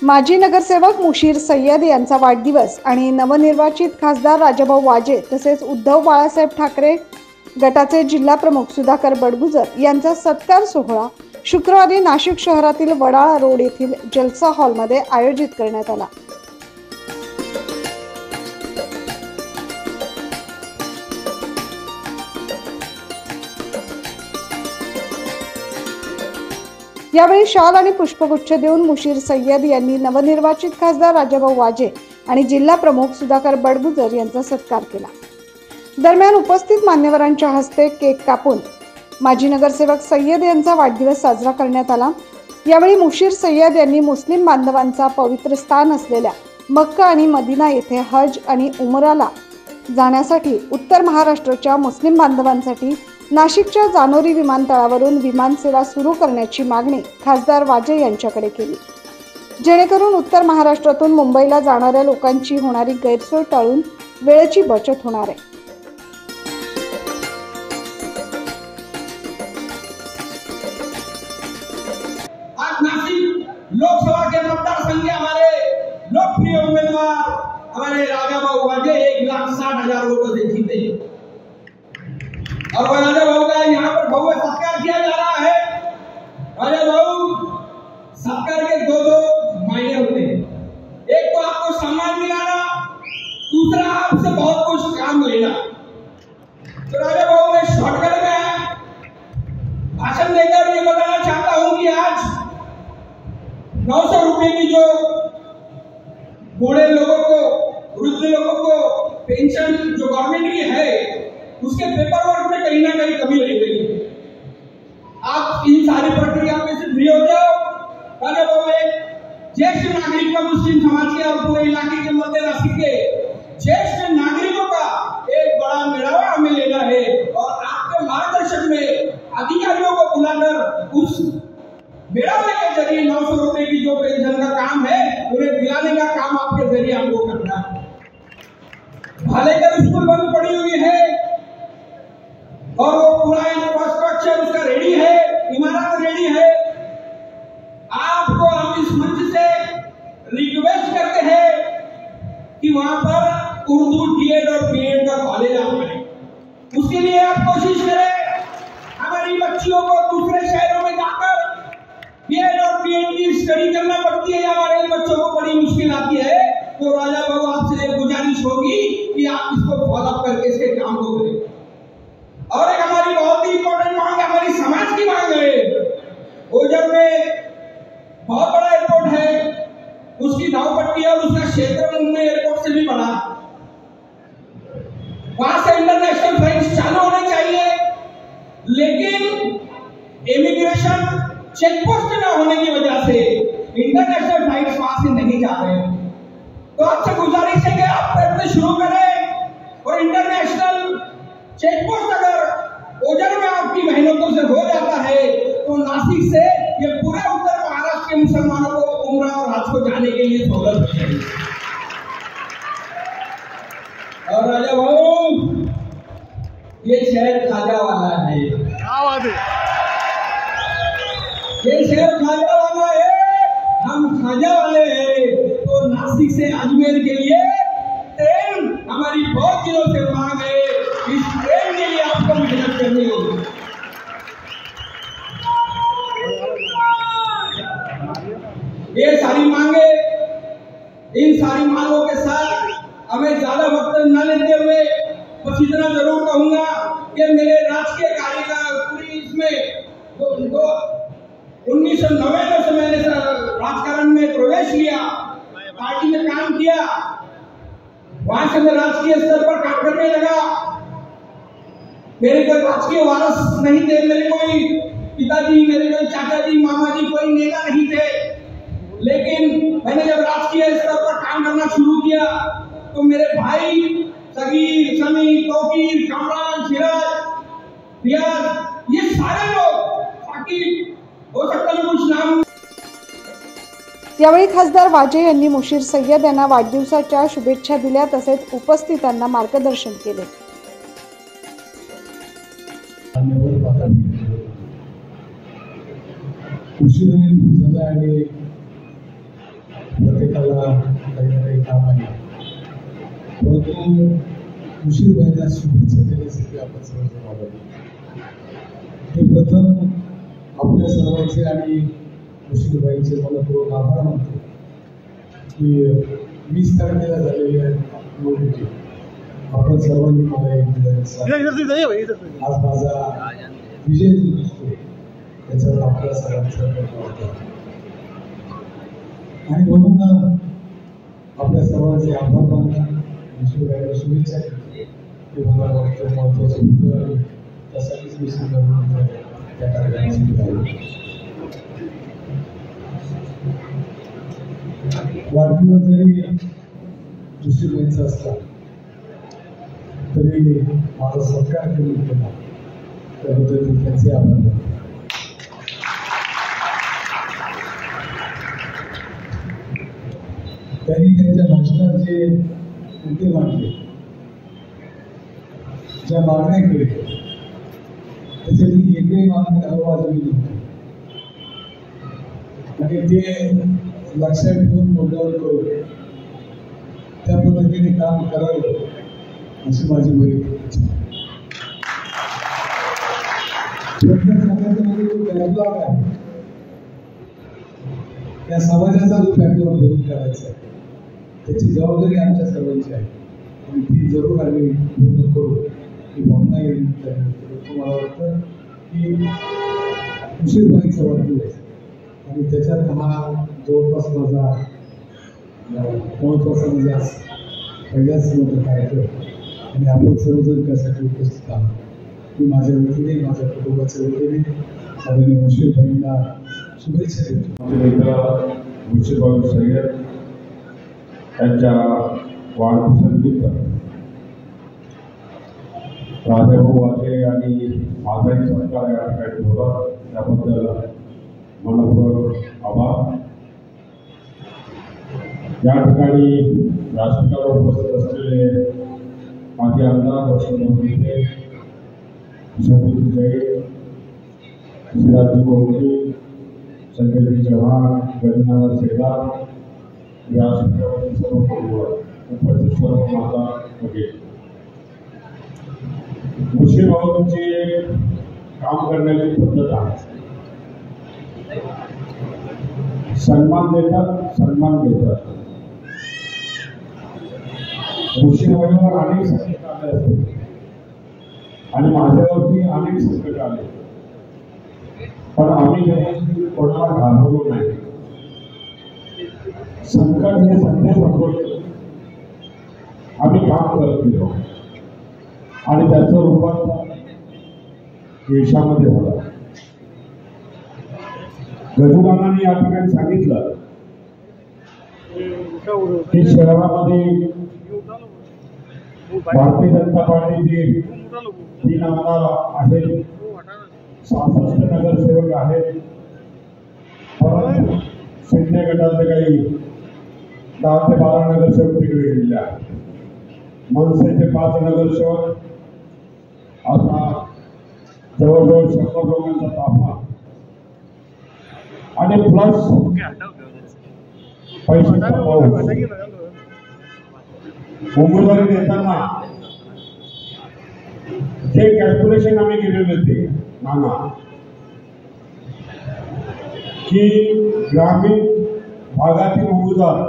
माजी नगरसेवक मुशीर सय्यद यांचा वाढदिवस आणि नवनिर्वाचित खासदार राजाभाऊ वाजे तसेच उद्धव बाळासाहेब ठाकरे गटाचे जिल्हा प्रमुख सुधाकर बडगुजर यांचा सत्कार सोहळा शुक्रवारी नाशिक शहरातील वडाळा रोड येथील जलसा हॉलमध्ये आयोजित करण्यात आला। यावेळी शाल आणि पुष्पगुच्छ देऊन मुशीर सय्यद यांनी नवनिर्वाचित खासदार राजाभाऊ वाजे आणि जिल्हा प्रमुख सुधाकर बडगुजर यांचा सत्कार केला। दरम्यान उपस्थित मान्यवरांच्या हस्ते केक कापून माजी नगरसेवक सय्यद यांचा वाढदिवस साजरा करण्यात आला। यावेळी मुशीर सय्यद यांनी मुस्लिम बांधवांचा पवित्र स्थान असलेल्या मक्का आणि मदिना येथे हज आणि उमराला जाण्यासाठी उत्तर महाराष्ट्राच्या मुस्लिम बांधवांसाठी नाशिकच्या जानोरी विमानतळावरून विमानसेवा सुरू करण्याची मागणी खासदार वाजे यांच्याकडे केली, जेणेकरून उत्तर महाराष्ट्रातून मुंबईला जाणाऱ्या लोकांची होणारी गैरसोय टाळून वेळेची बचत होणार आहे। आज नासिक लोकसभा के मतदारसंघ के हमारे लोकप्रिय उम्मीदवार हमारे राजाभाऊ वाजे 1,60,000 वोटों से जीते और राजाभाऊ का यहाँ पर भव्य सत्कार किया जा रहा है। राजाभाऊ सत्कार के दो मायने होते हैं, एक तो आपको सम्मान दिलाना, दूसरा आपसे बहुत कुछ काम लेना। तो राजाभाऊ मैं शॉर्टकट में भाषण देकर ये बताना चाहता हूं कि आज 900 रुपए की जो बूढ़े लोगों को, वृद्ध लोगों को पेंशन जो गवर्नमेंट की है उसके पेपर वर्क में कहीं ना कहीं कमी रह गई। आप इन सारी प्रक्रिया में से फ्री हो जाओ। ज्येष्ठ नागरिक का मुस्लिम समाज के और पूरे इलाके के मध्य नासिक के ज्येष्ठ नागरिकों का एक बड़ा मेळावा हमें लेना है और आपके मार्गदर्शन में अधिकारियों को बुलाकर उस मेळावे के जरिए 900 रुपए की जो पेंशन का काम है उन्हें दिलाने का काम आपके जरिए हमको करना है। भालेकर स्कूल बंद पड़ी हुई है और वो पूरा इंफ्रास्ट्रक्चर उसका रेडी है, इमारत रेडी है। आपको हम इस मंच से रिक्वेस्ट करते हैं कि वहां पर उर्दू डीएड और बीएड का कॉलेज आप करें। उसके लिए आप कोशिश करें। हमारी बच्चियों को दूसरे शहरों में जाकर बीएड और बीएड की स्टडी करना पड़ती है, हमारे बच्चों को बड़ी मुश्किल आती है। तो राजाभाऊ आपसे एक गुजारिश होगी कि आप इसको फॉलो करके इसके काम को करें। और एक हमारी बहुत ही इंपॉर्टेंट मांग है, हमारी समाज की मांग है। ओजर में बहुत बड़ा एयरपोर्ट है, उसकी धावपट्टी और उसका क्षेत्र मुंबई एयरपोर्ट से भी बड़ा। वहां से इंटरनेशनल फ्लाइट्स चालू होने चाहिए, लेकिन इमिग्रेशन चेक पोस्ट न होने की वजह से इंटरनेशनल फ्लाइट्स वहां से नहीं जा रहे। तो आपसे गुजारिश है कि आप प्रयत्न शुरू करें और इंटरनेशनल चेक पोस्ट अगर ओजर में आपकी मेहनतों से हो जाता है तो नासिक से ये पूरे उत्तर महाराष्ट्र के मुसलमानों को उम्रा और हज को जाने के लिए सहूलत हो जाएगी। और राजाभाऊ ये शहर खाजा वाला है, ये शहर खाजा वाला है, हम खाजा वाले हैं। तो नासिक से अजमेर के लिए ट्रेन हमारी बहुत दिनों से मांग है, इस ट्रेन के लिए आपको मेहनत करनी होगी। ये सारी मांगे, इन सारी मांगों के साथ हमें ज्यादा वक्त न लेते हुए बस इतना जरूर कहूंगा कि मेरे राजकीय कार्य का पूरी इसमें 1999 से मैंने राजकारण में प्रवेश लिया, पार्टी में काम किया, वहां से मैं राजकीय स्तर पर काम करने लगा। मेरे कोई राजकीय वारस नहीं थे, मेरे कोई पिताजी, मेरे कोई चाचा जी, मामा जी, कोई नेता नहीं थे। लेकिन मैंने जब राजकीय स्तर पर काम करना शुरू किया तो मेरे भाई सगीर, समी, तौकीर, कामरान, सिराज, रियाज, ये सारे लोग, बाकी हो सकता है कुछ नाम। यावेळी खासदार वाजे यांनी मुशीर सय्यद यांना वाढदिवसाच्या शुभेच्छा दिल्या, तसेच उपस्थितांना मार्गदर्शन केले। प्रत्येकाला काही ना काही काम आहे, परंतु मुशीरबाईंना शुभेच्छा देण्यासाठी आपण सर्वजण आलो. मी प्रथम आपल्या सर्वांचे आणि मुशीरबाईंचे मनपूर्वक आभार मानतो की 20 तारखेला झालेल्या निवडणुकीत आपण सर्वांनी मला एक आज माझा विजय जो दिसतो त्याच्यावर आपल्या सर्वांचा होता आणि म्हणून आपल्या सर्वांचे आभार मानता मुशीरबाईंना शुभेच्छा ते मला वाटतं महत्वाचं होतं. त्यासाठीच मी सुद्धा त्या कार्यक्रमासाठी आलो. वाढदिवस जरी मुशीरबाईंचा असला तरी माझा सत्कार करून केला त्याबद्दल मी त्यांचे आभार मानतो. त्यांनी त्यांच्या भाषणात जे मुद्दे मांडले, ज्या मागण्या केल्या, त्याच्यातली एकही मागणी अवाजवी नव्हती आणि ते लक्षात ठेवून मुद्द्यावर करून त्या पद्धतीने काम करावं अशी माझी वैयक्तिक इच्छा. प्रत्येक समाजामध्ये जो बॅकलॉग आहे त्या समाजाचा जो बॅकलॉग भरून काढायचा आहे त्याची जबाबदारी आमच्या सर्वांची आहे आणि ती जरूर आम्ही पूर्ण करू ही भावना येईल. मला वाटतं की मुशीरबाईंचा वाढदिवस आणि त्याच्यात हा जवळपास माझा महत्त्वाचा म्हणजे पहिलाच मोठा कार्यक्रम आणि आपण सर्वजण त्यासाठी उपस्थित आहोत. मी माझ्या वतीने माझ्या कुटुंबाच्या वतीने आदरणीय मुशीरबाईंना शुभेच्छा देतो. माझे मित्र मुशीरबाई सय्यद यांच्या वाढदिवसानिमित्त राजाभाऊ वाजे आणि माझाही सरकार या ठिकाणी होता त्याबद्दल मनपूर्वक आभार. या ठिकाणी व्यासपीठावर उपस्थित असलेले माजी आमदार वसंतराव गिते, शोभित जैन, शिराजी कोकणी, संजयजी चव्हाण, गजनाथ शेलार, व्यासपीठावरील सर्व उपस्थित सर्व माता वगैरे. मुशीरबाईंची काम करण्याची पद्धत आहे. सन्मान देतात, सन्मान देतात. मुशीरबाईंवर अनेक संकट आले असते आणि माझ्यावरती अनेक संकट आले, पण आम्ही कधी कोणाला घाबरलो नाही. संकट हे संधी संपवले, आम्ही काम करत गेलो आणि त्याचं रूपात यशामध्ये झाला. गजूदानाने या ठिकाणी सांगितलं की शहरामध्ये भारतीय जनता पार्टीचे 3 आमदार आहेत, 66 नगरसेवक आहेत, परंतु शिंदे गटाचे काही 10 ते 12 नगरसेवक तिकडे गेलेले आहेत. मनसेचे 5 नगरसेवक, असा जवळजवळ 100 लोकांचा ताफा आणि प्लस पैशाचा पाऊस. उमेदवारी देताना जे कॅल्क्युलेशन आम्ही केलेले होते नाना की ग्रामीण भागातील उमेदवार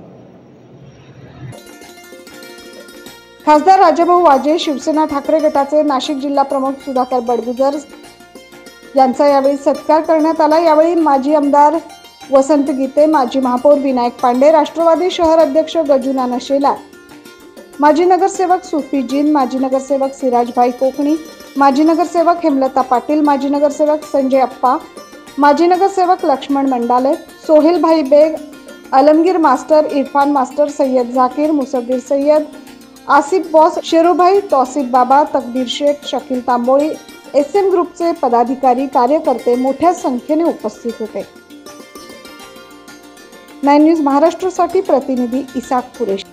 खासदार राजाभाऊ वाजे, शिवसेना ठाकरे गटाचे नाशिक जिल्हा प्रमुख सुधाकर बडगुजर यांचा यावेळी सत्कार करण्यात आला. यावेळी माजी आमदार वसंत गीते, माजी महापौर विनायक पांडे, राष्ट्रवादी शहर अध्यक्ष गजूनाना शेलार, माजी नगरसेवक सुफी जीन, माजी नगरसेवक सिराजभाई कोकणी, माजी नगरसेवक हेमलता पाटील, माजी नगरसेवक संजय अप्पा, माजी नगरसेवक लक्ष्मण मंडाले, सोहेल भाई Baig, Alamgir master, Irfan master, Sayyed Zakir, Musaddir Sayyed, Asif boss, Sherubhai, Tausif Baba, Taqdeer Shaikh, Shakeel Tamboli, SM ग्रुपचे पदाधिकारी, कार्यकर्ते मोठ्या संख्येने उपस्थित होते. 9 न्यूज महाराष्ट्रासाठी प्रतिनिधी इसाक कुरेशी.